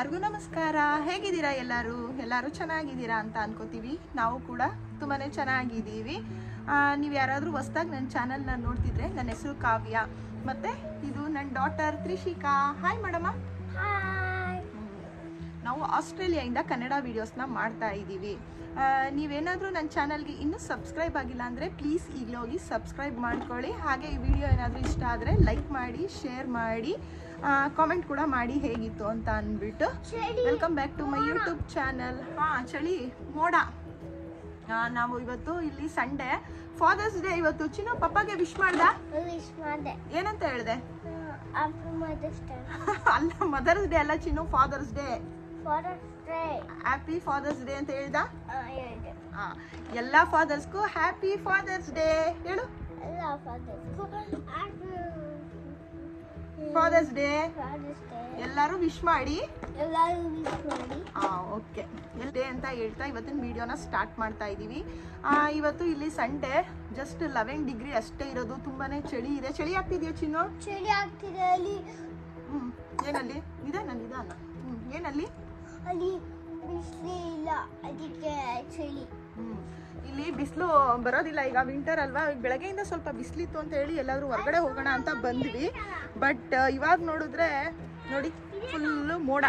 ಎಲ್ಲರಿಗೂ ನಮಸ್ಕಾರ. ಹೇಗಿದ್ದೀರಾ ಎಲ್ಲರೂ ಚೆನ್ನಾಗಿದ್ದೀರಾ ಅಂತ ಅನ್ಕೋತೀವಿ. ನಾವು ಕೂಡ ತುಂಬಾನೇ ಚೆನ್ನಾಗಿದ್ದೀವಿ. ನೀವು ಯಾರಾದರೂ ಹೊಸದಾಗಿ ನನ್ನ ಚಾನಲ್ನ ನೋಡ್ತಿದ್ರೆ, ನನ್ನ ಹೆಸರು ಕಾವ್ಯ, ಮತ್ತೆ ಇದು ನನ್ನ ಡಾಟರ್ ತ್ರಿಷಿಕಾ. Hi madam. ನಾವು ಆಸ್ಟ್ರೇಲಿಯಾದಿಂದ ಕನ್ನಡ ವಿಡಿಯೋಸ್ನ ಮಾಡ್ತಾ ಇದ್ದೀವಿ. ನೀವೇನಾದರೂ ನನ್ನ ಚಾನಲ್ಗೆ ಇನ್ನೂ ಸಬ್ಸ್ಕ್ರೈಬ್ ಆಗಿಲ್ಲ ಅಂದರೆ ಪ್ಲೀಸ್ ಈಗಲೇ ಹೋಗಿ ಸಬ್ಸ್ಕ್ರೈಬ್ ಮಾಡ್ಕೊಳ್ಳಿ. ಹಾಗೆ ಈ ವಿಡಿಯೋ ಏನಾದರೂ ಇಷ್ಟ ಆದರೆ ಲೈಕ್ ಮಾಡಿ, ಶೇರ್ ಮಾಡಿ, ಕಾಮೆಂಟ್ ಕೂಡ ಮಾಡಿ ಹೇಗಿತ್ತು ಅಂತ ಅಂದ್ಬಿಟ್ಟು. Welcome back to my YouTube channel. ಚಳಿ ಮೋಡ. ನಾವು ಇವತ್ತು ಇಲ್ಲಿ ಸಂಡೇ, ಫಾದರ್ಸ್ ಡೇ ಇವತ್ತು. ಚಿನ್ನು ಪಪ್ಪಾಗೆ ವಿಶ್ ಮಾಡ್ದ? ಏನಂತ ಹೇಳಿದೆ? ಅಲ್ಲ, ಮದರ್ಸ್ ಡೇ ಅಲ್ಲ ಚಿನ್ನು, Father's Day. Happy Father's Day ಅಂತ ಹೇಳ್ದ? ಎಲ್ಲ ಫಾದರ್ಸ್ಗೂ ಹ್ಯಾಪಿ ಫಾದರ್ಸ್ ಡೇ ಹೇಳು. ಫಾದರ್ಸ್ ಡೇ ಎಲ್ಲರೂ ವಿಶ್ ಮಾಡಿ. ಓಕೆ, ಡೇ ಅಂತ ಹೇಳ್ತಾ ಇವತ್ತಿನ ವಿಡಿಯೋನ ಸ್ಟಾರ್ಟ್ ಮಾಡ್ತಾ ಇದ್ದೀವಿ. ಇವತ್ತು ಇಲ್ಲಿ ಸಂಡೇ, ಜಸ್ಟ್ 11 ಡಿಗ್ರಿ ಅಷ್ಟೇ ಇರೋದು. ತುಂಬಾನೇ ಚಳಿ ಇದೆ. ಚಳಿ ಆಗ್ತಿದೆಯಾ ಚಿನ್ನು? ಚಳಿ ಆಗ್ತಿದೆ. ಅಲ್ಲಿ ಏನಲ್ಲಿ ನಿಧಾನ. ಏನಲ್ಲಿ ಅಲ್ಲಿ ಬಿಸಿಲು ಇಲ್ಲ, ಅದಕ್ಕೆ ಚಳಿ. ಇಲ್ಲಿ ಬಿಸಿಲು ಬರೋದಿಲ್ಲ. ಈಗ ವಿಂಟರ್ ಅಲ್ವಾ, ಬೆಳಗ್ಗೆಯಿಂದ ಸ್ವಲ್ಪ ಬಿಸಿಲಿತ್ತು ಅಂತ ಹೇಳಿ ಎಲ್ಲಾದ್ರೂ ಹೊರಗಡೆ ಹೋಗೋಣ ಅಂತ ಬಂದ್ವಿ. ಬಟ್ ಇವಾಗ ನೋಡಿದ್ರೆ ನೋಡಿ, ಫುಲ್ಲು ಮೋಡ.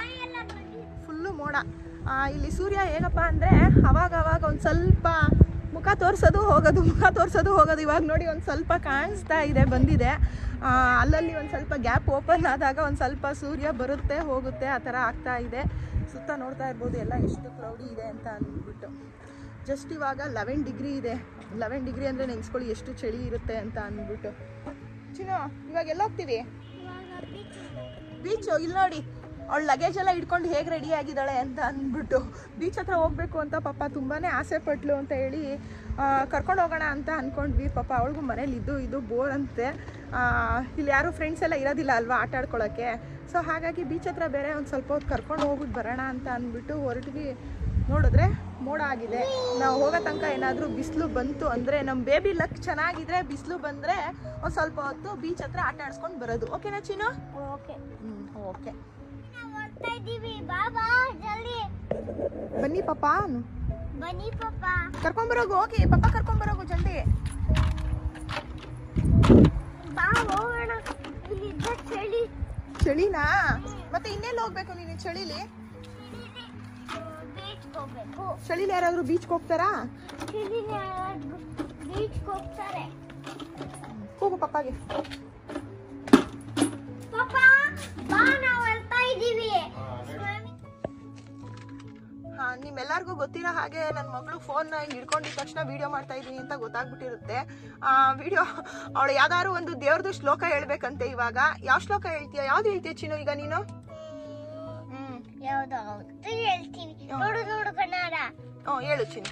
ಇಲ್ಲಿ ಸೂರ್ಯ ಹೇಗಪ್ಪ ಅಂದ್ರೆ ಅವಾಗ ಒಂದು ಸ್ವಲ್ಪ ಮುಖ ತೋರ್ಸೋದು ಹೋಗೋದು. ಇವಾಗ ನೋಡಿ ಒಂದು ಸ್ವಲ್ಪ ಕಾಣಿಸ್ತಾ ಇದೆ, ಬಂದಿದೆ. ಅಲ್ಲಲ್ಲಿ ಒಂದು ಸ್ವಲ್ಪ ಗ್ಯಾಪ್ ಓಪನ್ ಆದಾಗ ಒಂದು ಸ್ವಲ್ಪ ಸೂರ್ಯ ಬರುತ್ತೆ ಹೋಗುತ್ತೆ, ಆ ಥರ ಆಗ್ತಾ ಇದೆ. ಸುತ್ತ ನೋಡ್ತಾ ಇರ್ಬೋದು ಎಲ್ಲ ಎಷ್ಟು ಕ್ಲೌಡಿ ಇದೆ ಅಂತ ಅಂದ್ಬಿಟ್ಟು. ಜಸ್ಟ್ ಇವಾಗ 11 ಡಿಗ್ರಿ ಇದೆ. 11 ಡಿಗ್ರಿ ಅಂದರೆ ನೆನೆಸ್ಕೊಳ್ಳಿ ಎಷ್ಟು ಚಳಿ ಇರುತ್ತೆ ಅಂತ ಅಂದ್ಬಿಟ್ಟು. ಚಿನ್ನು, ಇವಾಗ ಎಲ್ಲ ಹೋಗ್ತೀವಿ? ಬೀಚು. ಇಲ್ಲಿ ನೋಡಿ, ಅವಳು ಲಗೇಜ್ ಎಲ್ಲ ಇಟ್ಕೊಂಡು ಹೇಗೆ ರೆಡಿ ಆಗಿದ್ದಾಳೆ ಅಂತ ಅಂದ್ಬಿಟ್ಟು. ಬೀಚ್ ಹತ್ರ ಹೋಗ್ಬೇಕು ಅಂತ ಪಾಪ ತುಂಬಾ ಆಸೆ ಪಟ್ಲು ಅಂತ ಹೇಳಿ ಕರ್ಕೊಂಡು ಹೋಗೋಣ ಅಂತ ಅಂದ್ಕೊಂಡ್ವಿ. ಪಾಪ ಅವಳಿಗೂ ಮನೇಲಿ ಇದು ಬೋರ್ ಅಂತೆ. ಇಲ್ಲಿ ಯಾರು ಫ್ರೆಂಡ್ಸ್ ಎಲ್ಲ ಇರೋದಿಲ್ಲ ಅಲ್ವಾ ಆಟ ಆಡ್ಕೊಳ್ಳೋಕ್ಕೆ. ಸೊ ಹಾಗಾಗಿ ಬೀಚ್ ಹತ್ರ ಬೇರೆ ಒಂದು ಸ್ವಲ್ಪ ಹೊತ್ತು ಕರ್ಕೊಂಡು ಹೋಗ್ಬಿಟ್ಟು ಬರೋಣ ಅಂತ ಅಂದ್ಬಿಟ್ಟು ಹೊರಟ್ವಿ. ನೋಡಿದ್ರೆ ಮೋಡ ಆಗಿದೆ. ನಾವು ಹೋಗೋ ತನಕ ಏನಾದರೂ ಬಿಸಿಲು ಬಂತು ಅಂದರೆ, ನಮ್ಮ ಬೇಬಿ ಲಕ್ ಚೆನ್ನಾಗಿದ್ರೆ ಬಿಸಿಲು ಬಂದರೆ ಒಂದು ಸ್ವಲ್ಪ ಹೊತ್ತು ಬೀಚ್ ಹತ್ರ ಆಟ ಆಡ್ಸ್ಕೊಂಡು ಬರೋದು. ಓಕೆನಾ ಚಿನ್ನು? ಓಕೆ. ಬನ್ನಿ ಪಾಪ, ಕರ್ಕೊಂಬರೋಗು. ಓಕೆ ಪಾಪ, ಕರ್ಕೊಂಬರೋಗು ಜಲ್ದಿ. ಚಳಿನಾ? ಮತ್ತೆ ಇನ್ನೆಲ್ಲಿ ಹೋಗ್ಬೇಕು ನೀನು ಚಳಿಲಿ? ಚಳಿಲಿ ಯಾರಾದ್ರೂ ಬೀಚ್ಗೆ ಹೋಗ್ತಾರಾ? ಹೋಗು ಪಪ್ಪಾಗೆ. ನಿಮ್ಮೆಲ್ಲರಿಗೂ ಗೊತ್ತಿರೋ ಹಾಗೆ ನನ್ನ ಮಗಳು ಫೋನ್ ಹಿಡ್ಕೊಂಡಿದ ತಕ್ಷಣ ವಿಡಿಯೋ ಮಾಡ್ತಾ ಇದ್ದೀನಿ ಅಂತ ಗೊತ್ತಾಗ್ಬಿಟ್ಟಿರುತ್ತೆ. ವಿಡಿಯೋ ಅವಳು ಯಾವ್ದಾದ್ರು ಒಂದು ದೇವ್ರದ್ದು ಶ್ಲೋಕ ಹೇಳ್ಬೇಕಂತೆ. ಇವಾಗ ಯಾವ ಶ್ಲೋಕ ಹೇಳ್ತೀಯ? ಯಾವ್ದು ಹೇಳ್ತೀಯ ಚಿನ್ನು ಈಗ ನೀನು? ಹೇಳು ಚಿನ್ನು.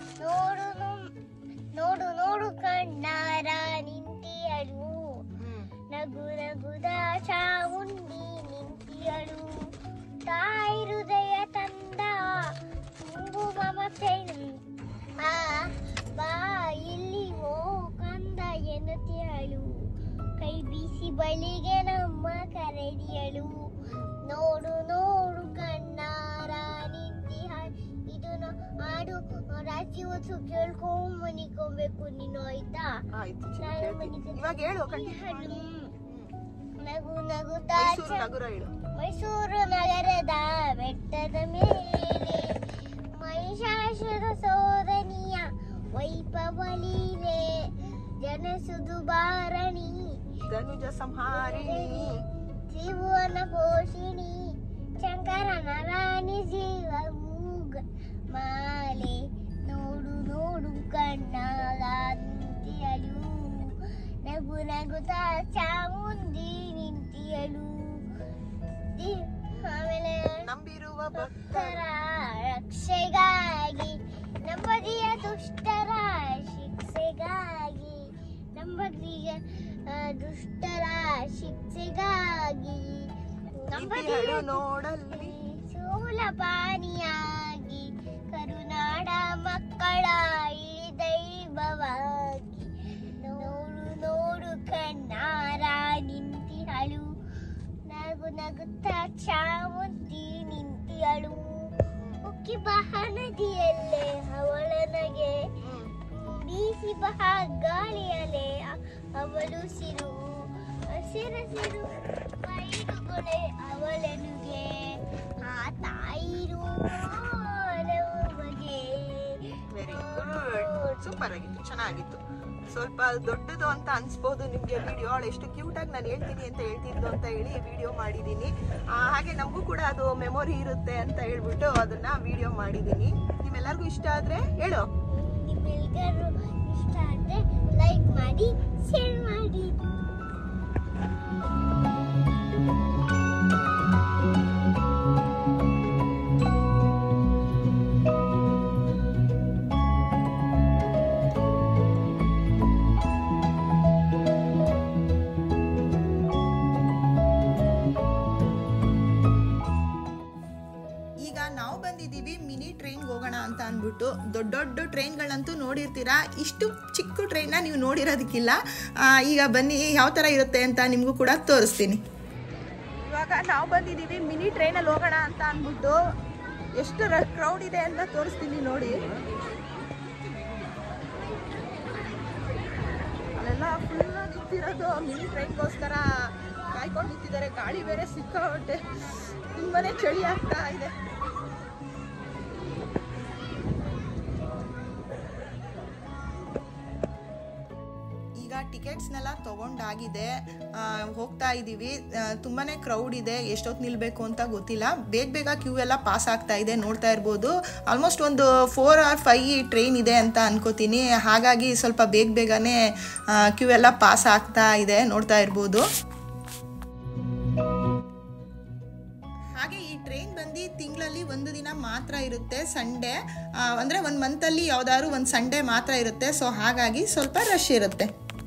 ನೋಡು ಕಣ್ಣಾರ ನಿಂತಿಯಳು, ನಗುದ ಚಾವುಂಡಿ ನಿಂತಿಯಳು, ತಾಯಿ ಹೃದಯ ತಂದ ತುಂಬು ಮಮತೆ ಬಾ ಇಲ್ಲಿ ಓ ಕಂದ ಎನ್ನುತ್ತಿಯಳು, ಕೈ ಬೀಸಿ ಬಳಿಗೆ ನಮ್ಮ ಕರೆದಿಯಳು, ನೋಡು ಕಣ್ಣಾರ ನಿಂತಿಯಳು. ಇದನ್ನು ಹಾಡು ರಾತ್ರಿ ಹೊತ್ತು ಕೇಳ್ಕೊಂಡ್ ಮನಿಕೋಬೇಕು ನೀನು, ಆಯ್ತಾ? ಇವಾಗ ಹೇಳು. ನಗುತ್ತಾ ಮೈಸೂರು ನಗರದ ಬೆಟ್ಟದ ಮೇಲೆ ಮಹಿಷಾಸುರ ಸೋದನಿಯ ವೈಭವ ಲೀಲೆ, ಜನಸುದು ಬಾರಣಿ ಧನುಜ ಸಂಹಾರಿಣಿ, ತ್ರಿಭುವನ ಪೋಷಿಣಿ, ಶಂಕರನ ರಾಣಿ ಜೀವ ಮೂಗ ಮಾಲೆ, ನೋಡು ಕಣ್ಣಾಲ ನಿಂತಿಯಳು, ನಗುತ್ತಾ ಚಾಮುಂಡಿ ನಿಂತಿಯಳು. ಆಮೇಲೆ ನಂಬಿರುವ ಭಕ್ತರ ರಕ್ಷೆಗಾಗಿ, ನಂಬದಿಯ ದುಷ್ಟರ ಶಿಕ್ಷೆಗಾಗಿ, ನಂಬದಿಯ ದುಷ್ಟರ ಶಿಕ್ಷೆಗಾಗಿ, ನಂಬದಿಯ ನೋಡಲ್ಲಿ ಶೂಲಪಾನಿಯಾಗಿ, ಕರುನಾಡ ಮಕ್ಕಳ ದೈವವಾಗಿ, ನೋಡು ಕಣ್ಣಾರ ನಿಂತಿರಳು, ನಗುತ್ತಾ ಚಾಮುಂಡಿ ನಿಂತಿಯಳು. ಮಕ್ಕಳು ಉಕ್ಕಿ ಬಹ ನದಿಯಲ್ಲೇ ಅವಳನಗೆ ಬೀಸಿ ಬಹ ಗಾಳಿಯಲ್ಲೇ ಅವಳು ಹಸಿರಸಿರು ಮೈದುಗೊಳೆ ಅವಳನುಗೆ ಆ ತಾಯಿರು ಬಗೆ. ವೆರಿ ಗುಡ್, ಸೂಪರ್ ಆಗಿತ್ತು, ಚೆನ್ನಾಗಿತ್ತು. ಸ್ವಲ್ಪ ದೊಡ್ಡದು ಅಂತ ಅನ್ಸ್ಬೋದು ನಿಮಗೆ ವಿಡಿಯೋ. ಅವಳು ಎಷ್ಟು ಕ್ಯೂಟಾಗಿ ನಾನು ಹೇಳ್ತೀನಿ ಅಂತ ಹೇಳ್ತಿದ್ದು ಅಂತ ಹೇಳಿ ವಿಡಿಯೋ ಮಾಡಿದ್ದೀನಿ. ಹಾಗೆ ನಮಗೂ ಕೂಡ ಅದು ಮೆಮೊರಿ ಇರುತ್ತೆ ಅಂತ ಹೇಳ್ಬಿಟ್ಟು ಅದನ್ನ ವಿಡಿಯೋ ಮಾಡಿದ್ದೀನಿ. ನಿಮ್ಮೆಲ್ಲರಿಗೂ ಇಷ್ಟ ಆದರೆ ಹೇಳು. ನಿಮ್ಮೆಲ್ಲರಿಗೂ ಇಷ್ಟ ಆದರೆ ಲೈಕ್ ಮಾಡಿ, ಶೇರ್ ಮಾಡಿ. ನಾವು ಬಂದಿದ್ದೀವಿ ಮಿನಿ ಟ್ರೈನ್ಗೆ ಹೋಗೋಣ ಅಂತ ಅಂದ್ಬಿಟ್ಟು. ದೊಡ್ಡ ದೊಡ್ಡ ಟ್ರೈನ್ಗಳಂತೂ ನೋಡಿರ್ತೀರಾ, ಇಷ್ಟು ಚಿಕ್ಕ ಟ್ರೈನ್ನ ನೀವು ನೋಡಿರೋದಕ್ಕಿಲ್ಲ. ಈಗ ಬನ್ನಿ ಯಾವ ಥರ ಇರುತ್ತೆ ಅಂತ ನಿಮಗೂ ಕೂಡ ತೋರಿಸ್ತೀನಿ. ಇವಾಗ ನಾವು ಬಂದಿದ್ದೀವಿ ಮಿನಿ ಟ್ರೈನಲ್ಲಿ ಹೋಗೋಣ ಅಂತ ಅಂದ್ಬಿಟ್ಟು. ಎಷ್ಟು ಕ್ರೌಡ್ ಇದೆ ಅಂತ ತೋರಿಸ್ತೀನಿ ನೋಡಿ. ಅಲ್ಲೆಲ್ಲ ಫುಲ್ ನಿಂತಿರೋದು ಮಿನಿ ಟ್ರೈನ್ಗೋಸ್ಕರ ಕಾಯ್ಕೊಂಡು ನಿಂತಿದ್ದಾರೆ. ಗಾಳಿ ಬೇರೆ ಸಿಕ್ಕಾಬಟ್ಟೆ, ತುಂಬಾನೇ ಚಳಿ ಆಗ್ತಾ ಇದೆ. ಈಗ ಟಿಕೆಟ್ಸ್ನೆಲ್ಲ ತೊಗೊಂಡಾಗಿದೆ, ಹೋಗ್ತಾ ಇದ್ದೀವಿ. ತುಂಬಾ ಕ್ರೌಡ್ ಇದೆ, ಎಷ್ಟೊತ್ತು ನಿಲ್ಲಬೇಕು ಅಂತ ಗೊತ್ತಿಲ್ಲ. ಬೇಗ ಕ್ಯೂ ಎಲ್ಲ ಪಾಸ್ ಆಗ್ತಾ ಇದೆ, ನೋಡ್ತಾ ಇರ್ಬೋದು. ಆಲ್ಮೋಸ್ಟ್ ಒಂದು 4 or 5 ಟ್ರೈನ್ ಇದೆ ಅಂತ ಅನ್ಕೋತೀನಿ. ಹಾಗಾಗಿ ಸ್ವಲ್ಪ ಬೇಗನೆ ಕ್ಯೂ ಎಲ್ಲ ಪಾಸ್ ಆಗ್ತಾ ಇದೆ, ನೋಡ್ತಾ ಇರ್ಬೋದು. ಹಾಗೆ ಈ ಟ್ರೈನ್ ಬಂದು ತಿಂಗಳಲ್ಲಿ ಒಂದು ದಿನ ಮಾತ್ರ ಇರುತ್ತೆ, ಸಂಡೇ. ಅಂದರೆ ಒಂದು ಮಂತಲ್ಲಿ ಯಾವುದಾದ್ರು ಒಂದು ಸಂಡೇ ಮಾತ್ರ ಇರುತ್ತೆ. ಸೊ ಹಾಗಾಗಿ ಸ್ವಲ್ಪ ರಶ್ ಇರುತ್ತೆ.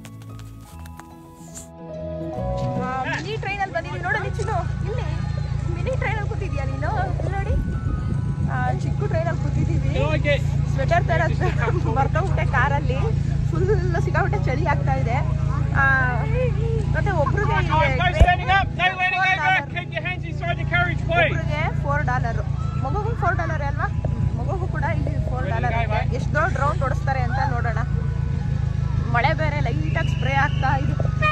ಮಿನಿ ಟ್ರೈನಲ್ಲಿ ಬಂದಿದ್ದೀವಿ ನೋಡೋಣ. ಚಿನ್ನು, ಇಲ್ಲಿ ಮಿನಿ ಟ್ರೈನಲ್ಲಿ ಕೂತಿದ್ಯಾ ನೀನು? ನೋಡಿ, ಚಿಕ್ಕ ಟ್ರೈನಲ್ಲಿ ಕೂತಿದ್ದೀವಿ. ಸ್ವೆಟರ್ ತರ ಬರ್ತೋಗ್ಬಿಟ್ಟೆ ಕಾರಲ್ಲಿ. ಫುಲ್ ಸಿಕ್ಕಾಬಿಟ್ಟೆ ಚಳಿ ಆಗ್ತಾ ಇದೆ. ಮತ್ತೆ ಒಬ್ರಿಗೆ $4. ಮಗುಗೂ $4 ಅಲ್ವಾ? ಮಗುಗೂ ಕೂಡ ಇಲ್ಲಿ $4. ಎಷ್ಟು ದೊಡ್ಡ ರೌಂಡ್ ಓಡಿಸ್ತಾರೆ ಅಂತ ನೋಡೋಣ. ಮಳೆ ಬೇರೆ ಲೈಟಾಗಿ ಸ್ಪ್ರೇ ಆಗ್ತಾ ಇದೆ.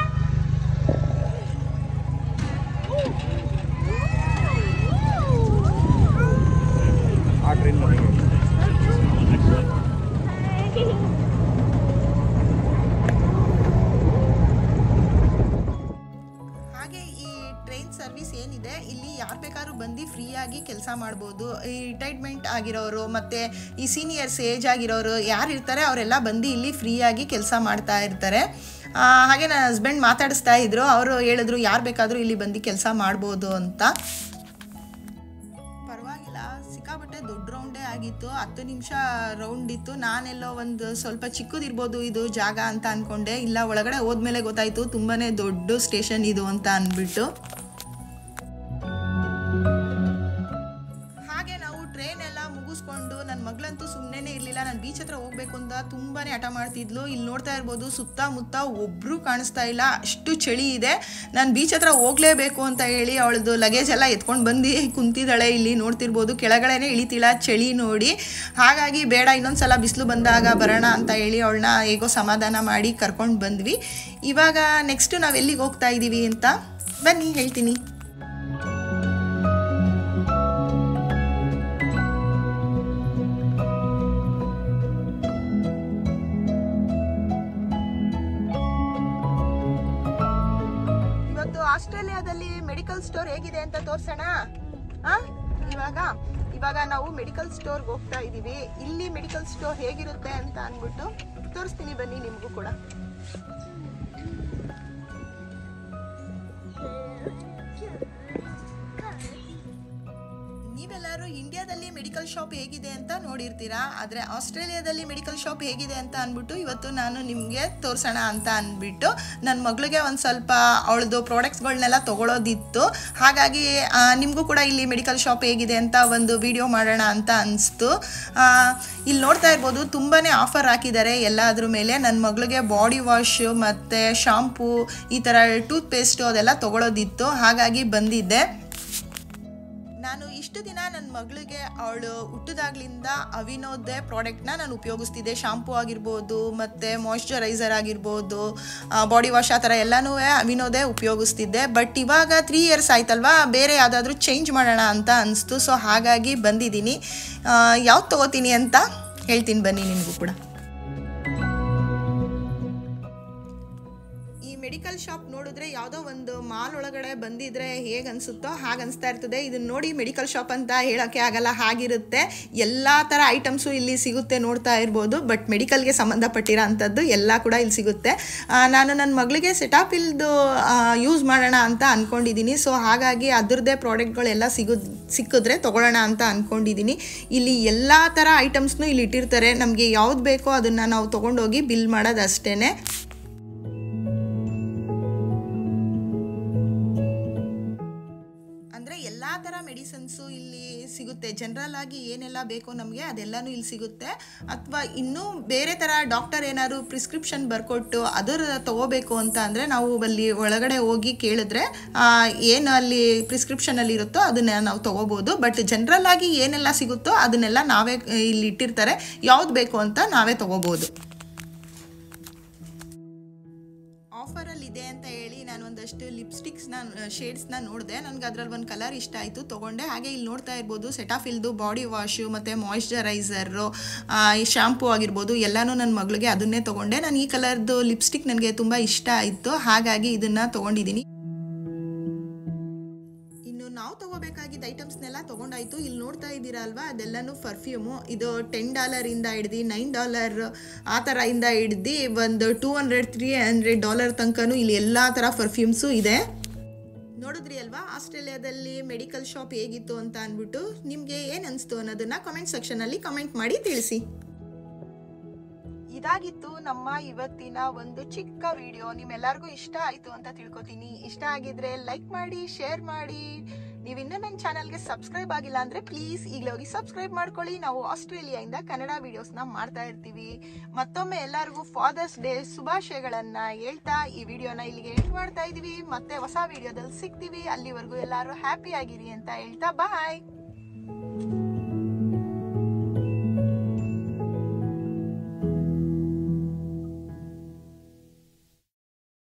ಹಾಗೆ ಈ ಟ್ರೈನ್ ಸರ್ವಿಸ್ ಏನಿದೆ ಇಲ್ಲಿ ಯಾರು ಬೇಕಾದ್ರೂ ಬಂದು ಫ್ರೀಯಾಗಿ ಕೆಲಸ ಮಾಡ್ಬೋದು. ಈ ರಿಟೈರ್ಮೆಂಟ್ ಆಗಿರೋರು ಮತ್ತು ಈ ಸೀನಿಯರ್ಸ್ ಏಜ್ ಆಗಿರೋರು ಯಾರು ಇರ್ತಾರೆ ಅವರೆಲ್ಲ ಬಂದು ಇಲ್ಲಿ ಫ್ರೀಯಾಗಿ ಕೆಲಸ ಮಾಡ್ತಾ ಇರ್ತಾರೆ. ಹಾಗೆ ನನ್ನ ಹಸ್ಬೆಂಡ್ ಮಾತಾಡಿಸ್ತಾ ಇದ್ರು, ಅವರು ಹೇಳಿದ್ರು ಯಾರು ಬೇಕಾದರೂ ಇಲ್ಲಿ ಬಂದು ಕೆಲಸ ಮಾಡ್ಬೋದು ಅಂತ. ಪರವಾಗಿಲ್ಲ, ಸಿಕ್ಕಾಬಟ್ಟೆ ದೊಡ್ಡ ರೌಂಡೇ ಆಗಿತ್ತು. 10 ನಿಮಿಷ ರೌಂಡ್ ಇತ್ತು. ನಾನೆಲ್ಲೋ ಒಂದು ಸ್ವಲ್ಪ ಚಿಕ್ಕದಿರ್ಬೋದು ಇದು ಜಾಗ ಅಂತ ಅಂದ್ಕೊಂಡೆ. ಇಲ್ಲ, ಒಳಗಡೆ ಹೋದ್ಮೇಲೆ ಗೊತ್ತಾಯಿತು ತುಂಬಾ ದೊಡ್ಡ ಸ್ಟೇಷನ್ ಇದು ಅಂತ ಅಂದ್ಬಿಟ್ಟು. ಹಾಗೆ ನಾವು ಟ್ರೈನ್ ಎಲ್ಲ ಮುಗಿಸ್ಕೊಂಡು, ನನ್ನ ಮಗಳಂತೂ ಸುಮ್ಮನೆ ಇರಲಿಲ್ಲ. ನಾನು ಬೀಚ್ ಹತ್ರ ಹೋಗ್ಬೇಕು ಅಂತ ತುಂಬಾ ಹಠ ಮಾಡ್ತಿದ್ಲು. ಇಲ್ಲಿ ನೋಡ್ತಾ ಇರ್ಬೋದು, ಸುತ್ತಮುತ್ತ ಒಬ್ಬರು ಕಾಣಿಸ್ತಾ ಇಲ್ಲ, ಅಷ್ಟು ಚಳಿ ಇದೆ. ನಾನು ಬೀಚ್ ಹತ್ರ ಹೋಗಲೇಬೇಕು ಅಂತ ಹೇಳಿ ಅವಳದು ಲಗೇಜ್ ಎಲ್ಲ ಎತ್ಕೊಂಡು ಬಂದು ಕುಂತಿದ್ದಾಳೆ. ಇಲ್ಲಿ ನೋಡ್ತಿರ್ಬೋದು, ಕೆಳಗಡೆನೇ ಇಳಿತಿಲ್ಲ ಚಳಿ ನೋಡಿ. ಹಾಗಾಗಿ ಬೇಡ, ಇನ್ನೊಂದ್ಸಲ ಬಿಸಿಲು ಬಂದಾಗ ಬರೋಣ ಅಂತ ಹೇಳಿ ಅವಳನ್ನ ಹೇಗೋ ಸಮಾಧಾನ ಮಾಡಿ ಕರ್ಕೊಂಡು ಬಂದ್ವಿ. ಇವಾಗ ನೆಕ್ಸ್ಟ್ ನಾವು ಎಲ್ಲಿಗೆ ಹೋಗ್ತಾ ಇದ್ದೀವಿ ಅಂತ ಬನ್ನಿ ಹೇಳ್ತೀನಿ. ಆಸ್ಟ್ರೇಲಿಯಾದಲ್ಲಿ ಮೆಡಿಕಲ್ ಸ್ಟೋರ್ ಹೇಗಿದೆ ಅಂತ ತೋರ್ಸೋಣ. ಇವಾಗ ನಾವು ಮೆಡಿಕಲ್ ಸ್ಟೋರ್ಗೆ ಹೋಗ್ತಾ ಇದ್ದೀವಿ. ಇಲ್ಲಿ ಮೆಡಿಕಲ್ ಸ್ಟೋರ್ ಹೇಗಿರುತ್ತೆ ಅಂತ ಅಂದ್ಬಿಟ್ಟು ತೋರಿಸ್ತೀನಿ, ಬನ್ನಿ ನಿಮಗೂ ಕೂಡ. ನೀವೆಲ್ಲರೂ ಇಂಡಿಯಾದಲ್ಲಿ ಮೆಡಿಕಲ್ ಶಾಪ್ ಹೇಗಿದೆ ಅಂತ ನೋಡಿರ್ತೀರಾ, ಆದರೆ ಆಸ್ಟ್ರೇಲಿಯಾದಲ್ಲಿ ಮೆಡಿಕಲ್ ಶಾಪ್ ಹೇಗಿದೆ ಅಂತ ಅಂದ್ಬಿಟ್ಟು ಇವತ್ತು ನಾನು ನಿಮಗೆ ತೋರಿಸೋಣ ಅಂತ ಅಂದ್ಬಿಟ್ಟು ನನ್ನ ಮಗಳಿಗೆ ಒಂದು ಸ್ವಲ್ಪ ಅವಳದು ಪ್ರಾಡಕ್ಟ್ಸ್ಗಳನ್ನೆಲ್ಲ ತೊಗೊಳೋದಿತ್ತು. ಹಾಗಾಗಿ ನಿಮಗೂ ಕೂಡ ಇಲ್ಲಿ ಮೆಡಿಕಲ್ ಶಾಪ್ ಹೇಗಿದೆ ಅಂತ ಒಂದು ವಿಡಿಯೋ ಮಾಡೋಣ ಅಂತ ಅನಿಸ್ತು. ಇಲ್ಲಿ ನೋಡ್ತಾ ಇರ್ಬೋದು, ತುಂಬಾ ಆಫರ್ ಹಾಕಿದ್ದಾರೆ ಎಲ್ಲದ್ರ ಮೇಲೆ. ನನ್ನ ಮಗಳಿಗೆ ಬಾಡಿ ವಾಶು ಮತ್ತು ಶಾಂಪೂ, ಈ ಥರ ಟೂತ್ ಪೇಸ್ಟು ಅದೆಲ್ಲ ತೊಗೊಳೋದಿತ್ತು. ಹಾಗಾಗಿ ಬಂದಿದ್ದೆ. ನಾನು ಇಷ್ಟು ಇಷ್ಟು ದಿನ ನನ್ನ ಮಗಳಿಗೆ ಅವಳು ಹುಟ್ಟಿದಾಗ್ಲಿಂದ ಅವಿನೋದೇ ಪ್ರಾಡಕ್ಟ್ನ ನಾನು ಉಪಯೋಗಿಸ್ತಿದ್ದೆ. ಶಾಂಪೂ ಆಗಿರ್ಬೋದು, ಮತ್ತು ಮಾಯ್ಶ್ಚರೈಸರ್ ಆಗಿರ್ಬೋದು, ಬಾಡಿ ವಾಶ್ ಆ ಥರ ಎಲ್ಲನೂ ಅವಿನೋದೇ ಉಪಯೋಗಿಸ್ತಿದ್ದೆ. ಬಟ್ ಇವಾಗ 3 ಇಯರ್ಸ್ ಆಯ್ತಲ್ವಾ, ಬೇರೆ ಯಾವುದಾದ್ರೂ ಚೇಂಜ್ ಮಾಡೋಣ ಅಂತ ಅನಿಸ್ತು. ಸೊ ಹಾಗಾಗಿ ಬಂದಿದ್ದೀನಿ. ಯಾವ್ದು ತೊಗೋತೀನಿ ಅಂತ ಹೇಳ್ತೀನಿ ಬನ್ನಿ ನಿಮಗೂ ಕೂಡ. ಮೆಡಿಕಲ್ ಶಾಪ್ ನೋಡಿದ್ರೆ ಯಾವುದೋ ಒಂದು ಮಾಲ್ ಒಳಗಡೆ ಬಂದಿದ್ರೆ ಹೇಗೆ ಅನಿಸುತ್ತೋ ಹಾಗೆ ಅನಿಸ್ತಾ ಇರ್ತದೆ. ಇದನ್ನು ನೋಡಿ ಮೆಡಿಕಲ್ ಶಾಪ್ ಅಂತ ಹೇಳೋಕ್ಕೆ ಆಗಲ್ಲ, ಹಾಗಿರುತ್ತೆ. ಎಲ್ಲ ಥರ ಐಟಮ್ಸು ಇಲ್ಲಿ ಸಿಗುತ್ತೆ, ನೋಡ್ತಾ ಇರ್ಬೋದು. ಬಟ್ ಮೆಡಿಕಲ್ಗೆ ಸಂಬಂಧಪಟ್ಟಿರೋ ಅಂಥದ್ದು ಎಲ್ಲ ಕೂಡ ಇಲ್ಲಿ ಸಿಗುತ್ತೆ. ನಾನು ನನ್ನ ಮಗಳಿಗೆ ಸೆಟಾಫಿಲ್ದು ಯೂಸ್ ಮಾಡೋಣ ಅಂತ ಅಂದ್ಕೊಂಡಿದ್ದೀನಿ. ಸೊ ಹಾಗಾಗಿ ಅದರದ್ದೇ ಪ್ರಾಡಕ್ಟ್ಗಳೆಲ್ಲ ಸಿಕ್ಕಿದ್ರೆ ತೊಗೊಳ್ಳೋಣ ಅಂತ ಅಂದ್ಕೊಂಡಿದ್ದೀನಿ. ಇಲ್ಲಿ ಎಲ್ಲ ಥರ ಐಟಮ್ಸ್ನೂ ಇಲ್ಲಿ ಇಟ್ಟಿರ್ತಾರೆ. ನಮಗೆ ಯಾವ್ದು ಬೇಕೋ ಅದನ್ನು ನಾವು ತೊಗೊಂಡೋಗಿ ಬಿಲ್ ಮಾಡೋದು ಅಷ್ಟೇ. ಎಲ್ಲ ಥರ ಮೆಡಿಸನ್ಸು ಇಲ್ಲಿ ಸಿಗುತ್ತೆ. ಜನರಲ್ ಆಗಿ ಏನೆಲ್ಲ ಬೇಕೋ ನಮಗೆ ಅದೆಲ್ಲನೂ ಇಲ್ಲಿ ಸಿಗುತ್ತೆ. ಅಥವಾ ಇನ್ನೂ ಬೇರೆ ಥರ ಡಾಕ್ಟರ್ ಏನಾದ್ರು ಪ್ರಿಸ್ಕ್ರಿಪ್ಷನ್ ಬರ್ಕೊಟ್ಟು ಅದರ ತೊಗೋಬೇಕು ಅಂತ ಅಂದರೆ ನಾವು ಅಲ್ಲಿ ಒಳಗಡೆ ಹೋಗಿ ಕೇಳಿದ್ರೆ ಏನು ಅಲ್ಲಿ ಪ್ರಿಸ್ಕ್ರಿಪ್ಷನಲ್ಲಿ ಇರುತ್ತೋ ಅದನ್ನ ನಾವು ತೊಗೋಬೋದು. ಬಟ್ ಜನರಲ್ ಆಗಿ ಏನೆಲ್ಲ ಸಿಗುತ್ತೋ ಅದನ್ನೆಲ್ಲ ನಾವೇ ಇಲ್ಲಿ ಇಟ್ಟಿರ್ತಾರೆ. ಯಾವ್ದು ಬೇಕು ಅಂತ ನಾವೇ ತೊಗೋಬೋದು. ಆಫರಲ್ಲಿ ಇದೆ ಅಂತ ಹೇಳಿ ನಾನು ಒಂದಷ್ಟು ಲಿಪ್ಸ್ಟಿಕ್ಸ್ನ ಶೇಡ್ಸ್ನ ನೋಡಿದೆ. ನನಗೆ ಅದರಲ್ಲಿ ಒಂದು ಕಲರ್ ಇಷ್ಟ ಆಯಿತು, ತೊಗೊಂಡೆ. ಹಾಗೆ ಇಲ್ಲಿ ನೋಡ್ತಾ ಇರ್ಬೋದು ಸೆಟಾಫಿಲ್ದು ಬಾಡಿ ವಾಶು ಮತ್ತು ಮಾಯ್ಶ್ಚರೈಸರು, ಶಾಂಪೂ ಆಗಿರ್ಬೋದು ಎಲ್ಲನೂ ನನ್ನ ಮಗಳಿಗೆ ಅದನ್ನೇ ತೊಗೊಂಡೆ. ನಾನು ಈ ಕಲರ್ದು ಲಿಪ್ಸ್ಟಿಕ್ ನನಗೆ ತುಂಬ ಇಷ್ಟ ಆಯಿತು, ಹಾಗಾಗಿ ಇದನ್ನು ತೊಗೊಂಡಿದ್ದೀನಿ. ನಾವು ತೊಗೋಬೇಕಾಗಿದ್ದ ಐಟಮ್ಸ್ನೆಲ್ಲ ತೊಗೊಂಡಾಯಿತು. ಇಲ್ಲಿ ನೋಡ್ತಾ ಇದ್ದೀರಾ ಅಲ್ವಾ, ಅದೆಲ್ಲನೂ ಪರ್ಫ್ಯೂಮು. ಇದು $10 ಹಿಡ್ದು $9 ಆ ಥರ ಇಂದ ಹಿಡ್ದು ಒಂದು $200-300 ತನಕನೂ ಇಲ್ಲಿ ಎಲ್ಲ ಥರ ಪರ್ಫ್ಯೂಮ್ಸು ಇದೆ. ನೋಡಿದ್ರಿ ಅಲ್ವಾ ಆಸ್ಟ್ರೇಲಿಯಾದಲ್ಲಿ ಮೆಡಿಕಲ್ ಶಾಪ್ ಹೇಗಿತ್ತು ಅಂತ ಅಂದ್ಬಿಟ್ಟು. ನಿಮಗೆ ಏನು ಅನಿಸ್ತು ಅನ್ನೋದನ್ನು ಕಮೆಂಟ್ ಸೆಕ್ಷನಲ್ಲಿ ಕಮೆಂಟ್ ಮಾಡಿ ತಿಳಿಸಿ. ಇದಾಗಿತ್ತು ನಮ್ಮ ಇವತ್ತಿನ ಒಂದು ಚಿಕ್ಕ ವಿಡಿಯೋ. ನಿಮ್ಮೆಲ್ಲರಿಗೂ ಇಷ್ಟ ಆಯಿತು ಅಂತ ತಿಳ್ಕೊತೀನಿ. ಇಷ್ಟ ಆಗಿದ್ರೆ ಲೈಕ್ ಮಾಡಿ, ಶೇರ್ ಮಾಡಿ. ನೀವಿನ್ನೂ ನನ್ನ ಚಾನಲ್ಗೆ ಸಬ್ಸ್ಕ್ರೈಬ್ ಆಗಿಲ್ಲ ಅಂದರೆ ಪ್ಲೀಸ್ ಈಗಲೇ ಹೋಗಿ ಸಬ್ಸ್ಕ್ರೈಬ್ ಮಾಡ್ಕೊಳ್ಳಿ. ನಾವು ಆಸ್ಟ್ರೇಲಿಯಾದಿಂದ ಕನ್ನಡ ವಿಡಿಯೋಸ್ನ ಮಾಡ್ತಾ ಇರ್ತೀವಿ. ಮತ್ತೊಮ್ಮೆ ಎಲ್ಲರಿಗೂ ಫಾದರ್ಸ್ ಡೇ ಶುಭಾಶಯಗಳನ್ನು ಹೇಳ್ತಾ ಈ ವಿಡಿಯೋನ ಇಲ್ಲಿಗೆ ಎಂಡ್ ಮಾಡ್ತಾ ಇದ್ದೀವಿ. ಮತ್ತೆ ಹೊಸ ವಿಡಿಯೋದಲ್ಲಿ ಸಿಗ್ತೀವಿ. ಅಲ್ಲಿವರೆಗೂ ಎಲ್ಲರೂ ಹ್ಯಾಪಿ ಆಗಿರಿ ಅಂತ ಹೇಳ್ತಾ ಬಾಯ್.